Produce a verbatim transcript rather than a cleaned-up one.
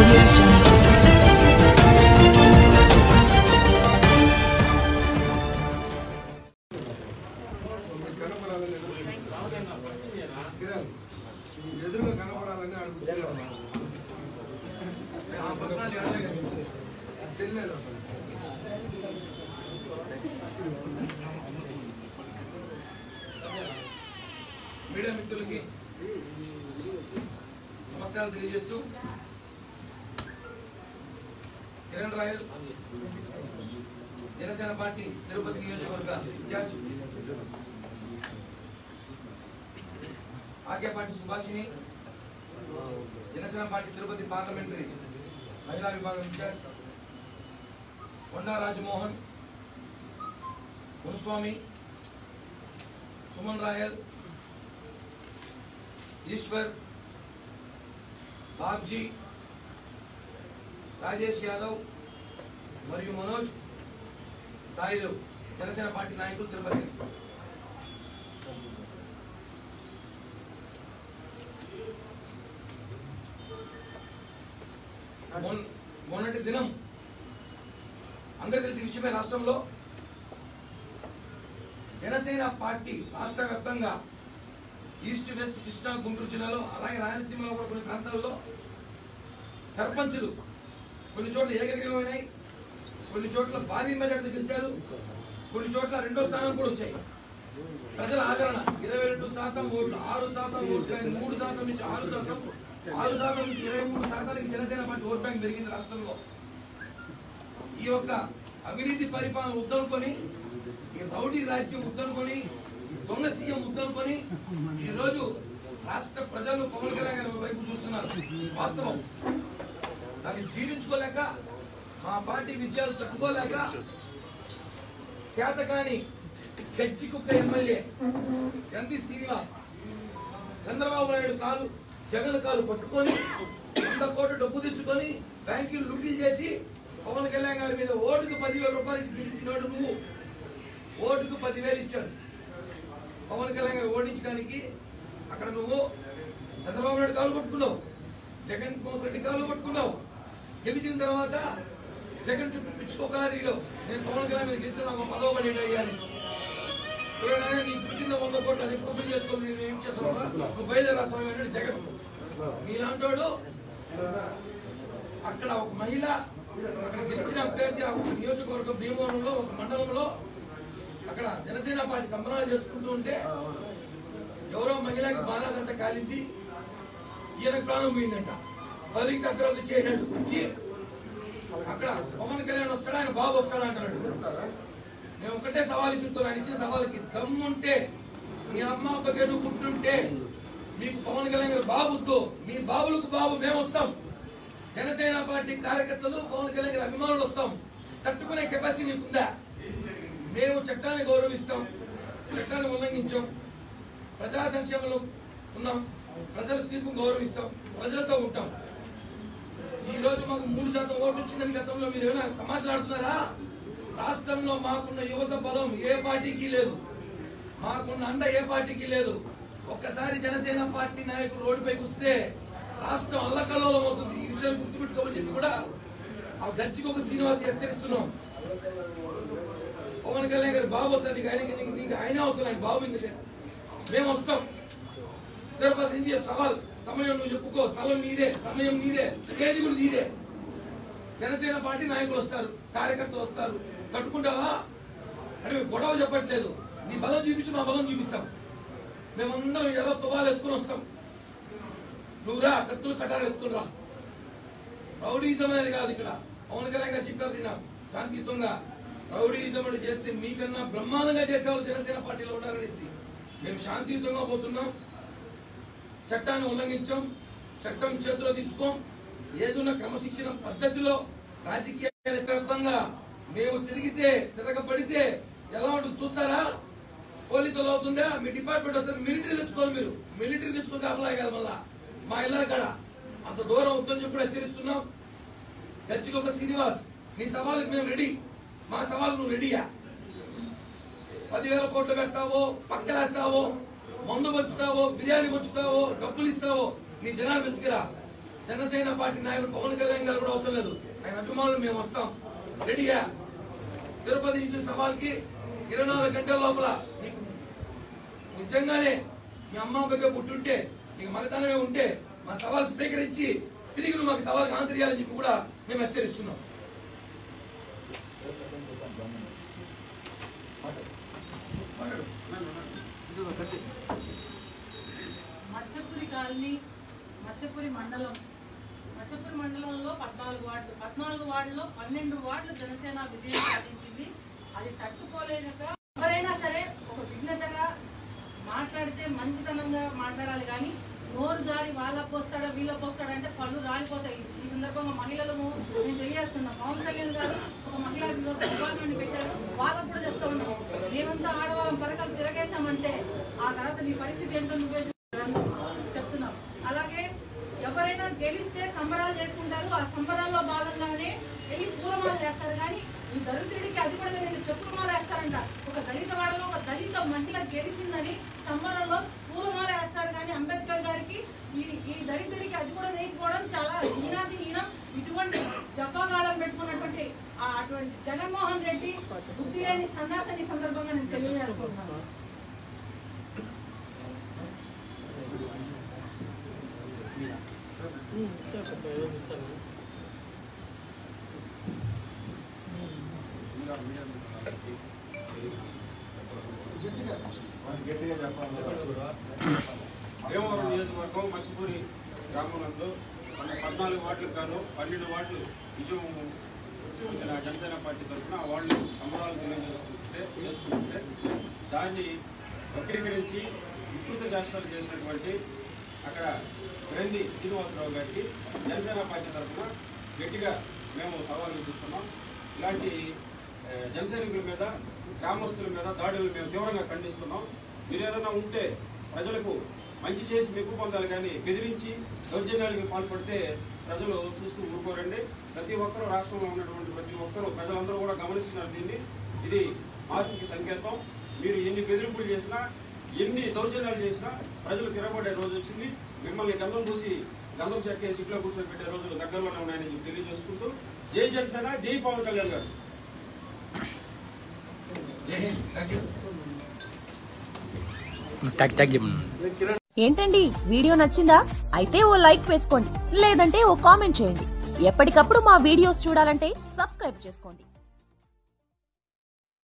audio jungle. ఎదురుగా కనపడాలని అడుగుతున్నాను తెలియదు మీడియా మిత్రులకి నమస్కారాలు తెలియజేస్తూ కిరణ్ రాయల్ జనసేన పార్టీ తిరుపతి నియోజకవర్గ in charge, Akepati Subhashini Janasena party Tirupati parliamentary మహిళా విభాగం ఇన్ఛార్జ్, కొండా రాజమోహన్, మునుస్వామి, సుమన్ రాయల్, ఈశ్వర్, బాబ్జీ, రాజేష్ యాదవ్ మరియు మనోజ్, సాయిలు జనసేన పార్టీ నాయకులు తిరుపతి. మొన్నటి దినం అందరికీ తెలిసిన విషయమే, రాష్ట్రంలో జనసేన పార్టీ రాష్ట్ర వ్యాప్తంగా ఈస్ట్ వెస్ట్ కృష్ణా గుంటూరు జిల్లాలో అలాగే రాయలసీమలో కూడా కొన్ని ప్రాంతాల్లో సర్పంచులు కొన్ని చోట్ల ఏకగ్రీవమైనాయి, కొన్ని చోట్ల భారీ మెజార్టీ గెలిచారు, కొన్ని చోట్ల రెండో స్థానం కూడా వచ్చాయి. ప్రజల ఆదరణ ఇరవై రెండు శాతం ఓట్లు, ఆరు శాతం ఓట్లు, మూడు శాతం నుంచి ఆరు శాతం ఆరు శాతం నుంచి ఇరవై మూడు శాతానికి జనసేన పార్టీ ఓట్ బ్యాంక్ పెరిగింది రాష్ట్రంలో. ఈ యొక్క అవినీతి పరిపాలన ఉద్దనుకొని, ఈ రౌడీ రాజ్యం ఉద్దనుకొని, దొంగ సీఎం ఉద్దనుకొని ఈ రోజు రాష్ట్ర ప్రజలు పవన్ కళ్యాణ్ గారి వైపు చూస్తున్నారు. వాస్తవం దాన్ని జీర్ణించుకోలేక, మా పార్టీ విజయాలు తట్టుకోలేక చేతకాని గజ్జి కుక్క ఎమ్మెల్యే ఎంపీ శ్రీనివాస్ చంద్రబాబు నాయుడు కాలు జగన్ కాలు పట్టుకొని వంద కోట్ల డబ్బు తెచ్చుకొని బ్యాంకులు లూటీలు చేసి పవన్ కళ్యాణ్ గారి మీద ఓటుకు పదివేల రూపాయలు పిలిచినాడు. నువ్వు ఓటుకు పదివేలు ఇచ్చాడు పవన్ కళ్యాణ్ గారు ఓడించడానికి. అక్కడ నువ్వు చంద్రబాబు నాయుడు కాలు పట్టుకున్నావు, జగన్ మోహన్ రెడ్డి కాలు పట్టుకున్నావు. గెలిచిన తర్వాత జగన్ చుట్టూ పిచ్చుకోకలారిలో నేను పవన్ కళ్యాణ్ మీద గెలిచిన ఒక పదవ పడి అయ్యాలి. నీ పుట్టిన వంద కోట్లు అది ప్రొఫైల్ చేసుకోవాలి, నేను ఏం చేస్తావు నువ్వు బయలుదేరా స్వామి అన్నాడు జగన్. నీలాంటోడు అక్కడ ఒక మహిళ అక్కడ గెలిచిన అభ్యర్థి ఆ ఒక నియోజకవర్గం భీమవరంలో ఒక మండలంలో అక్కడ జనసేన పార్టీ సంబరాలు చేసుకుంటూ ఉంటే ఎవరో మహిళకి బాణాసంచ కాలింది, ఈయనకు ప్రాణం పోయిందంట. పదికి అక్కడ చేయడాడు వచ్చి అక్కడ పవన్ కళ్యాణ్ వస్తాడా, ఆయన బాబు వస్తాడా అంటాడు. నేను ఒకటే సవాల్ ఇస్తున్నాను, ఆయన ఇచ్చిన సవాల్కి దమ్ముంటే మీ అమ్మ అబ్బకేడు పుట్టుంటే మీకు పవన్ కళ్యాణ్ గారు బాబుతో మీ బాబులకు బాబు మేము వస్తాం. జనసేన పార్టీ కార్యకర్తలు పవన్ కళ్యాణ్ గారి అభిమానులు వస్తాం. తట్టుకునే కెపాసిటీ నీకుందా? మేము చట్టాన్ని గౌరవిస్తాం, చట్టాన్ని ఉల్లంఘించాం, ప్రజా సంక్షేమంలో ఉన్నాం, ప్రజల తీర్పు గౌరవిస్తాం, ప్రజలతో ఉంటాం. ఈ రోజు మాకు మూడు శాతం ఓటు వచ్చిందని గతంలో మీరు ఏమైనా తమాషలాడుతున్నారా? రాష్ట్రంలో మాకున్న యువత బలం ఏ పార్టీకి లేదు, మాకున్న అండ ఏ పార్టీకి లేదు. ఒక్కసారి జనసేన పార్టీ నాయకులు రోడ్డుపైకి వస్తే రాష్ట్రం అల్లకల్లోలం అవుతుంది. ఈ విషయాన్ని గుర్తుపెట్టుకోమని చెప్పి కూడా ఆ గచ్చికి ఒక శ్రీనివాస్ హెచ్చరిస్తున్నాం. పవన్ కళ్యాణ్ గారు బాబు వస్తారు, నీకు ఆయన నీకు ఆయన అవసరం, ఆయన బాబు ఎందుకు మేము వస్తాం. తిరుపతి నుంచి సవాల్, సమయం నువ్వు చెప్పుకో, స్థలం నీదే, సమయం నీదే, ఏది కూడా నీదే. జనసేన పార్టీ నాయకులు వస్తారు, కార్యకర్తలు వస్తారు, కట్టుకుంటావా అంటే మేము గొడవ చెప్పట్లేదు. నీ బలం చూపించి మా బలం చూపిస్తాం. మేమందరం ఎలా తువాలు వేసుకుని వస్తాం. నువ్వు రా, కత్తులు కట్టాలు ఎత్తుకుని రా. రౌడీజం అనేది కాదు ఇక్కడ. పవన్ కళ్యాణ్ గారు చెప్పారు నిన్న శాంతియుతంగా, రౌడీజం అని చేస్తే మీకన్నా బ్రహ్మాండంగా చేసేవాళ్ళు జనసేన పార్టీలో ఉన్నారనేసి. మేము శాంతియుతంగా పోతున్నాం, చట్టాన్ని ఉల్లంఘించాం, చట్టం చేతిలో తీసుకోం. ఏదున్న క్రమశిక్షణ పద్ధతిలో రాజకీయాన్ని మేము తిరిగితే తిరగబడితే ఎలా ఉంటుంది చూస్తారా? పోలీసులు అవుతుందా? మీ డిపార్ట్మెంట్ వస్తారు, మిలిటరీ తెచ్చుకోవాలి. మీరు మిలిటరీ తెచ్చుకొని అప్లై కాదు మళ్ళా మా ఇళ్ళ కాడ అంత దూరం అవుతుందని చెప్పి హెచ్చరిస్తున్నాం. గచ్చికి ఒక శ్రీనివాస్, నీ సవాళ్ళకి మేము రెడీ, మా సవాలు నువ్వు రెడీయా? పదివేల కోట్లు పెడతావో, పక్కలేస్తావో, మందు పంచుతావో, బిర్యానీ పంచుతావో, డబ్బులు ఇస్తావో, నీ జనాలు పెంచుకురా. జనసేన పార్టీ నాయకుడు పవన్ కళ్యాణ్ గారు కూడా అవసరం లేదు, ఆయన అభిమానులు మేము వస్తాం రెడీగా. తిరుపతి నుంచి సవాల్కి ఇరవై నాలుగు గంటల లోపల మీకు నిజంగానే మీ అమ్మ అబ్బకే పుట్టుంటే మీకు మగతనమే ఉంటే మా సవాల్ స్వీకరించి తిరిగి నువ్వు మాకు సవాల్కి ఆన్సర్ చేయాలని చెప్పి కూడా మేము హెచ్చరిస్తున్నాం. మత్స్యపురి కాలనీ, మత్స్యపురి మండలం, మత్స్యపురి మండలంలో పద్నాలుగు వార్డులు పద్నాలుగు వార్డులో పన్నెండు వార్డులు జనసేన విజయం సాధించింది. అది తట్టుకోలేక ఎవరైనా సరే ఒక విఘ్నతగా మాట్లాడితే మంచితనంగా మాట్లాడాలి, కానీ నోరు జారి వాళ్ళకు వస్తాడా వీళ్ళకు వస్తాడా అంటే పళ్ళు రాలిపోతాయి. ఈ సందర్భంగా మహిళలను నేను తెలియజేస్తున్నాం. పవన్ కళ్యాణ్ గారు ఒక మహిళా విభాగాన్ని పెట్టారు, వాళ్ళకు కూడా చెప్తా ఉన్నాం, మేమంతా ఆడవాళ్ళం పరకలు తిరగేశామంటే ఆ తర్వాత నీ పరిస్థితి ఏంటో నువ్వే చెప్తున్నాం. అలాగే ఎవరైనా గెలిస్తే సంబరాలు చేసుకుంటారు, ఆ సంబరాల్లో భాగంగానే వెళ్ళి పూలమాల చేస్తారు, కానీ ఈ దరిద్రుడికి అది కూడా తెలియదు, చెప్పుల మాల వేస్తారంట. ఒక దళిత వాడలో ఒక దళిత మహిళ గెలిచిందని సంబరంలో పూలమాల వేస్తారు, కానీ అంబేద్కర్ గారికి ఈ ఈ దరిద్రుడికి అది కూడా లేకపోవడం చాలా హీనాతి హీనం. ఇటువంటి జపాగాలను పెట్టుకున్నటువంటి అటువంటి జగన్మోహన్ రెడ్డి బుద్ధి లేని సన్యాసని సందర్భంగా నేను తెలియజేసుకుంటున్నాను. భీమవరం నియోజకవర్గం మత్స్యపురి గ్రామంలో పద్నాలుగు వార్డులకు గాను పన్నెండు వార్డులు విజయం జనసేన పార్టీ తరఫున వాళ్ళు సంబరాలు తెలియజేసుకుంటే చేసుకుంటే దాన్ని వక్రీకరించి వికృత చేష్టాలు చేసినటువంటి అక్కడ గ్రంథి శ్రీనివాసరావు గారికి జనసేన పార్టీ తరఫున గట్టిగా మేము సవాలు విసురుతున్నాం. ఇలాంటి జనసైనికుల మీద గ్రామస్తుల మీద దాడులు మేము తీవ్రంగా ఖండిస్తున్నాం. మీరు ఏదైనా ఉంటే ప్రజలకు మంచి చేసి మెప్పు పొందాలి, కానీ బెదిరించి దౌర్జన్యాలకు పాల్పడితే ప్రజలు చూస్తూ ఊరుకోరండి. ప్రతి ఒక్కరూ రాష్ట్రంలో ఉన్నటువంటి ప్రతి ఒక్కరూ ప్రజలందరూ కూడా గమనిస్తున్నారు దీన్ని. ఇది మార్పుకి సంకేతం. మీరు ఎన్ని బెదిరింపులు చేసినా ఎన్ని దౌర్జన్యాలు చేసినా ప్రజలు తిరగబడే రోజు వచ్చింది. మిమ్మల్ని గంధం పూసి గంధం చెక్కేసి ఇంట్లో కూర్చొని పెట్టే రోజులు దగ్గరలోనే ఉన్నాయని తెలియజేసుకుంటూ జై జనసేన, జై పవన్ కళ్యాణ్ గారు. ఏంటండి వీడియో నచ్చిందా? అయితే ఓ లైక్ వేసుకోండి, లేదంటే ఓ కామెంట్ చేయండి. ఎప్పటికప్పుడు మా వీడియోస్ చూడాలంటే సబ్స్క్రైబ్ చేసుకోండి.